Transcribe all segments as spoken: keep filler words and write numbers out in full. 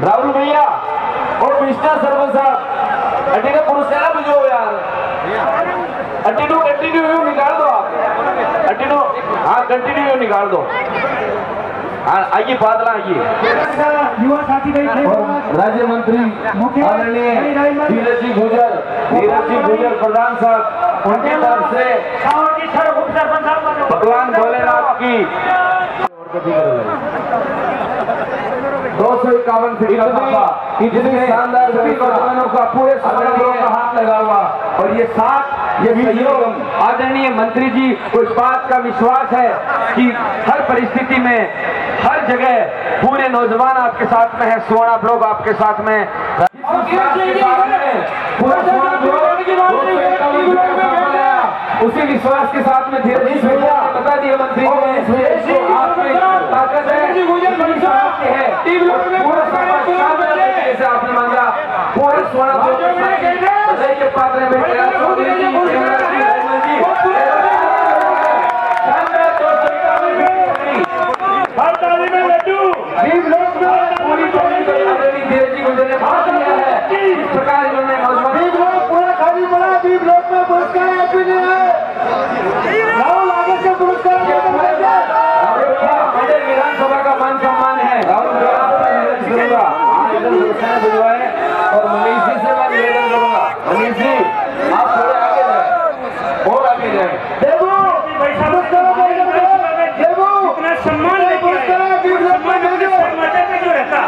राहुल भैया और मिस्टर सरपंच साहब अटी ने पुरस्कार बुझो यार, अटीनू कंटिन्यू निकाल दो आप, अटीनू हाँ कंटिन्यू निकाल दो। हाँ आइए बादल आइए। युवा साथी राज्य मंत्री आदरणीय धीरज जी गुजर, धीरज जी गुजर प्रधान साहब, उनकी तरफ से भगवान भोलेनाथ की दो सौ इक्यावन फीट का इतनी शानदार भगवानों का पूरे समारोह का हाथ लगा हुआ, और ये साथ ये सहयोग आदरणीय मंत्री जी को इस बात का विश्वास है कि हर परिस्थिति में हर जगह पूरे नौजवान आपके साथ में है, स्वर्ण आप लोग आपके साथ में, उसी विश्वास के साथ में धीरज भैया बता दिए मंत्री ताकत है, जैसे आपने मांगा पूरे स्वर्ण के पात्र में इस प्रकार इन्होंने पूरा खाली बड़ा दीप लोक में पुरस्कार राहुल आगे से पुरस्कार विधानसभा का मान सम्मान है। राहुल बुझवाए और मनीष जी से मैं निवेदन करूंगा, मनीष जी आप थोड़े आगे जाए और आगे जाए। देखो इतना सम्मान जो रहता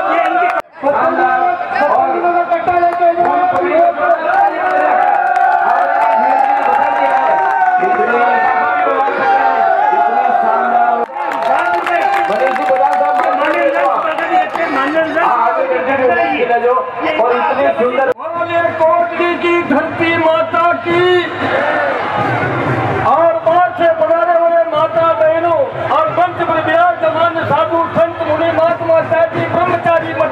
और इतनी सुंदर कोटि की धरती माता की और बाहर से बनाने वाले माता बहनों और मंच पर विराजमान साधु संत मुनि महात्मा साथी ब्रह्मचारी